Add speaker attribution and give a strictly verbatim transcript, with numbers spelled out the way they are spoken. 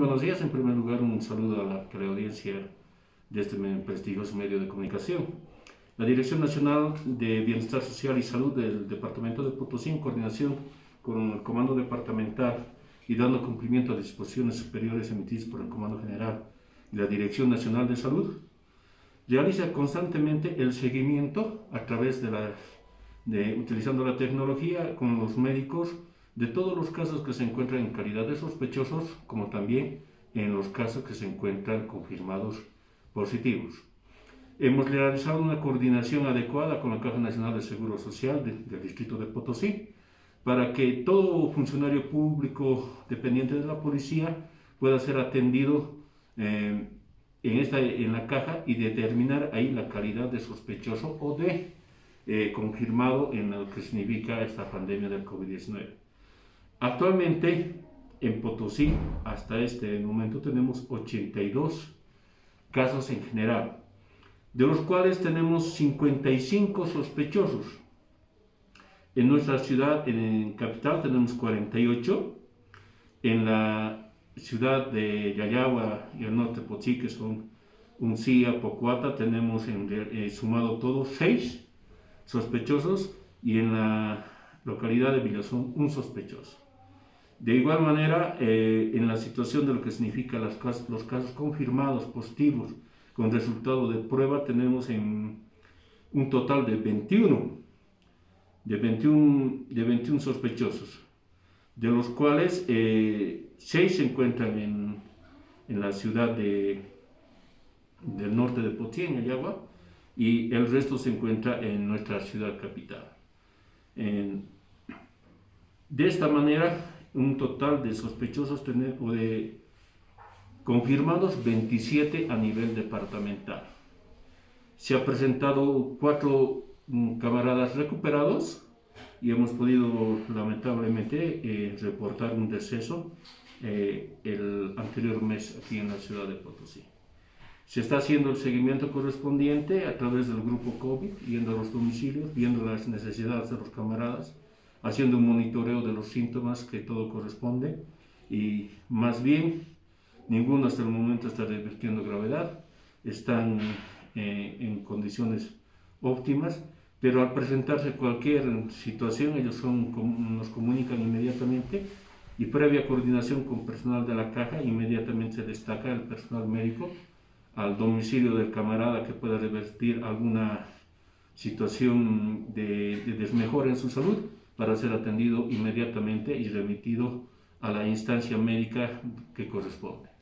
Speaker 1: buenos días. En primer lugar, un saludo a la audiencia de este prestigioso medio de comunicación. La Dirección Nacional de Bienestar Social y Salud del Departamento de Potosí, en coordinación con el Comando Departamental y dando cumplimiento a disposiciones superiores emitidas por el Comando General y la Dirección Nacional de Salud, realiza constantemente el seguimiento a través de la, de, utilizando la tecnología con los médicos de todos los casos que se encuentran en calidad de sospechosos, como también en los casos que se encuentran confirmados positivos. Hemos realizado una coordinación adecuada con la Caja Nacional de Seguro Social de, del Distrito de Potosí para que todo funcionario público dependiente de la policía pueda ser atendido eh, en, esta, en la caja y determinar ahí la calidad de sospechoso o de eh, confirmado en lo que significa esta pandemia del COVID diecinueve. Actualmente en Potosí, hasta este momento, tenemos ochenta y dos casos en general, de los cuales tenemos cincuenta y cinco sospechosos. En nuestra ciudad, en capital, tenemos cuarenta y ocho. En la ciudad de Yayagua y el norte de Potosí, que son Uncía, Pocuata, tenemos en, eh, sumado todos seis sospechosos, y en la localidad de Villazón un sospechoso. De igual manera, eh, en la situación de lo que significa las, los casos confirmados positivos con resultado de prueba, tenemos en un total de veintiuno, de veintiuno, de veintiuno sospechosos, de los cuales eh, seis se encuentran en, en la ciudad de, del norte de Potosí, en Yayagua, y el resto se encuentra en nuestra ciudad capital. En, de esta manera, un total de sospechosos o de confirmados veintisiete a nivel departamental. Se ha presentado cuatro um, camaradas recuperados y hemos podido lamentablemente eh, reportar un deceso eh, el anterior mes aquí en la ciudad de Potosí. Se está haciendo el seguimiento correspondiente a través del grupo COVID, yendo a los domicilios, viendo las necesidades de los camaradas, haciendo un monitoreo de los síntomas que todo corresponde, y más bien ninguno hasta el momento está revirtiendo gravedad, están eh, en condiciones óptimas, pero al presentarse cualquier situación ellos son, nos comunican inmediatamente, y previa coordinación con personal de la caja inmediatamente se destaca el personal médico al domicilio del camarada que pueda revertir alguna situación de, de desmejora en su salud, para ser atendido inmediatamente y remitido a la instancia médica que corresponde.